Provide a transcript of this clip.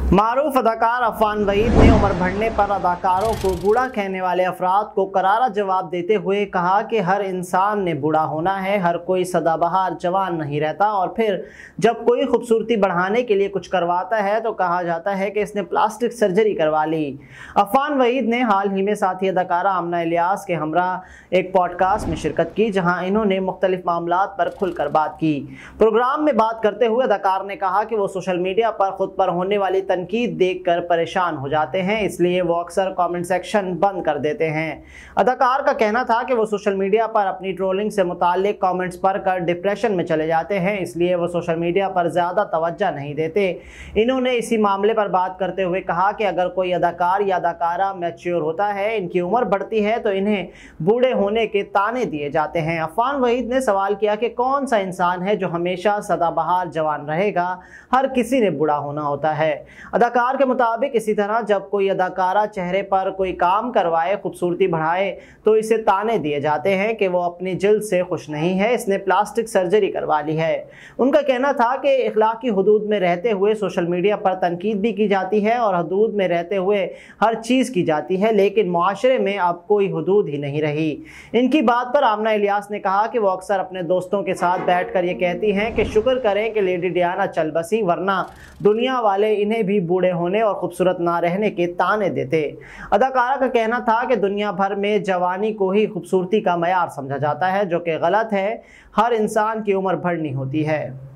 मारूफ अदाकार अफान वहीद ने उम्र बढ़ने पर अदाकारों को बूढ़ा कहने वाले अफराद को करारा जवाब देते हुए कहा कि हर इंसान ने बूढ़ा होना है, हर कोई सदाबहार जवान नहीं रहता। और फिर जब कोई खूबसूरती बढ़ाने के लिए कुछ करवाता है तो कहा जाता है कि इसने प्लास्टिक सर्जरी करवा ली। अफान वहीद ने हाल ही में साथी अदाकारा आमना इलियास के हमरा एक पॉडकास्ट में शिरकत की, जहाँ इन्होंने मुख्तलिफ मामलात पर खुलकर बात की। प्रोग्राम में बात करते हुए अदाकार ने कहा कि वो सोशल मीडिया पर खुद पर होने वाली तनकीद देखकर परेशान हो जाते हैं, इसलिए वो अक्सर कमेंट सेक्शन बंद कर देते हैं। अदाकार का कहना था कि वो सोशल मीडिया पर अपनी ट्रोलिंग से मुताल्लिक कमेंट्स पढ़कर डिप्रेशन में चले जाते हैं, इसलिए वो सोशल मीडिया पर ज़्यादा तवज्जो नहीं देते। इन्होंने इसी मामले पर बात करते हुए कहा कि अगर कोई अदाकार या अदाकारा मैच्योर होता है, इनकी उम्र बढ़ती है, तो इन्हें बूढ़े होने के ताने दिए जाते हैं। अफान वहीद ने सवाल किया कि कौन सा इंसान है जो हमेशा सदाबहार जवान रहेगा, हर किसी ने बूढ़ा होना होता है। अदाकार के मुताबिक इसी तरह जब कोई अदाकारा चेहरे पर कोई काम करवाए, खूबसूरती बढ़ाए, तो इसे ताने दिए जाते हैं कि वो अपनी जिल्द से खुश नहीं है, इसने प्लास्टिक सर्जरी करवा ली है। उनका कहना था कि इखलाकी हदूद में रहते हुए सोशल मीडिया पर तनकीद भी की जाती है और हदूद में रहते हुए हर चीज़ की जाती है, लेकिन मुआशरे में अब कोई हदूद ही नहीं रही। इनकी बात पर आमना इलियास ने कहा कि वो अक्सर अपने दोस्तों के साथ बैठकर ये कहती हैं कि शुक्र करें कि लेडी डियाना चल बसी, वरना दुनिया वाले इन्हें भी बूढ़े होने और खूबसूरत ना रहने के ताने देते। अदाकारा का कहना था कि दुनिया भर में जवानी को ही खूबसूरती का मयार समझा जाता है, जो कि गलत है। हर इंसान की उम्र बढ़नी होती है।